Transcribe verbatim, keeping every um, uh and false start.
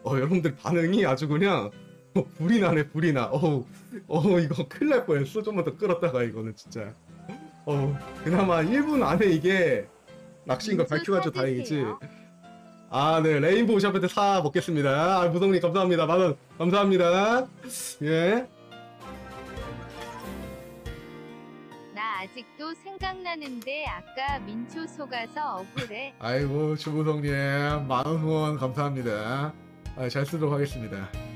어, 여러분들 반응이 아주 그냥 어, 불이 나네, 불이 나. 어우, 어우, 이거 큰일 날 뻔했어. 좀만 더 끌었다가 이거는 진짜. 어우, 그나마 일 분 안에 이게 낚시인 걸 민초 밝혀가지고 다행이지. 사드세요. 아, 네, 레인보우 샤프트 사 먹겠습니다. 아, 무성님 감사합니다. 만원 감사합니다. 예. 나 아직도 생각나는데 아까 민초 속아서 억울해. 아이고, 주무성님 만원 후원 감사합니다. 아, 잘 쓰도록 하겠습니다.